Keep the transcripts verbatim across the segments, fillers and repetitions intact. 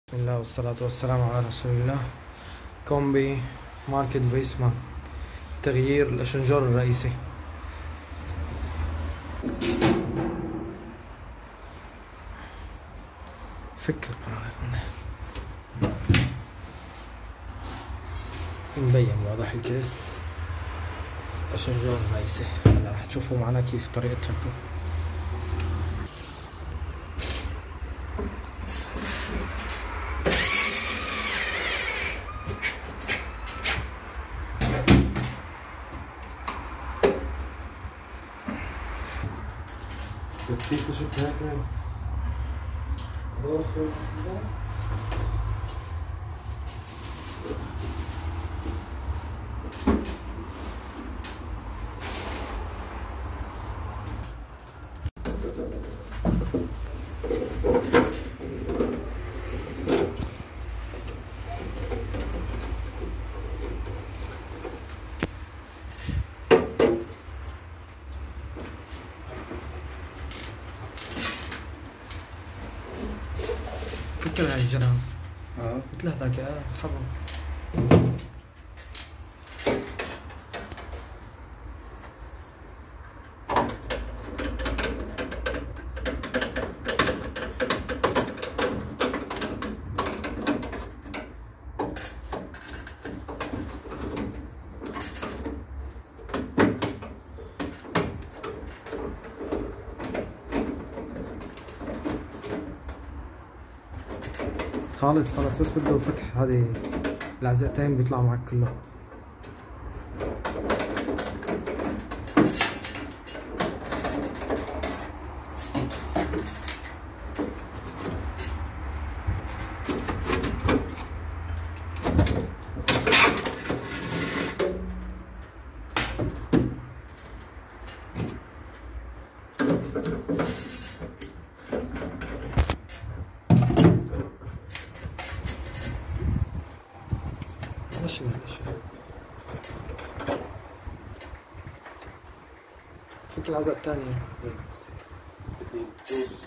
بسم الله والصلاة والسلام على رسول الله. كومبي ماركة فيسمان، تغيير الأشنجور الرئيسي. فكر مبين واضح الكيس أشنجور الرئيسي. هلا رح تشوفوا معنا كيف طريقة تركيب. بس كيف تشوف هيك خلاص فكر هاي الجرام. اه مثل هذاك اه اسحبهم. خالص خلاص بس بده فتح هذه العزقتين بيطلعوا معك كلهم. ماشي ماشي. فك العزقة الثانية. بدي جوز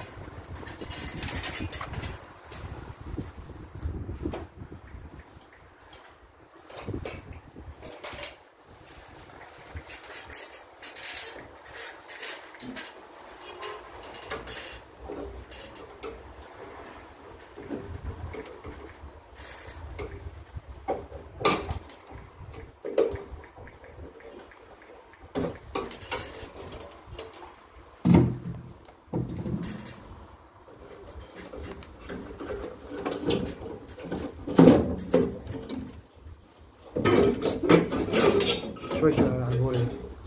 شوي شوي على البولة.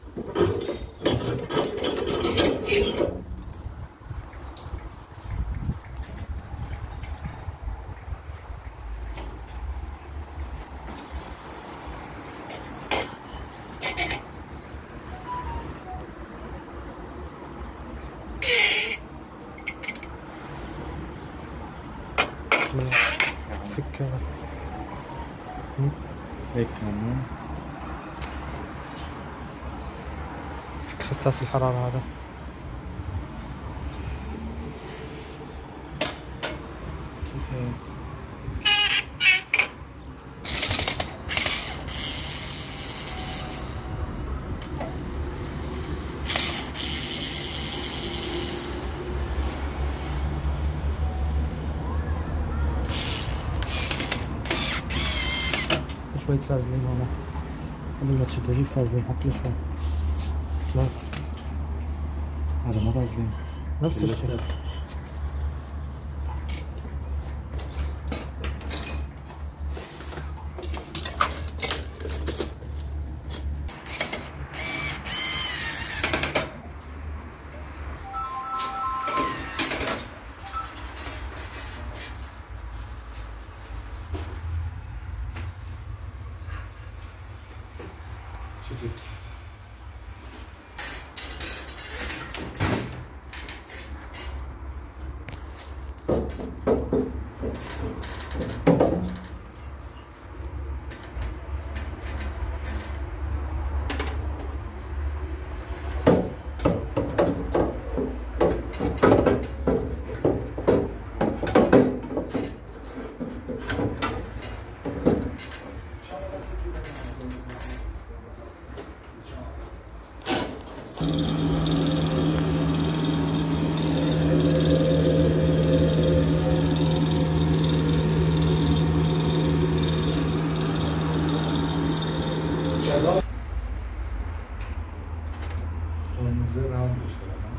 فك هذا هيك كمان. فك حساس الحرارة هذا. كيف هيك؟ شوية فازلين هنا قبل ما تشدوا. جيب فازلين حط له شوي. لا هذا ما بازلين نفس الشيء. شكل والزر هون بيشتغل.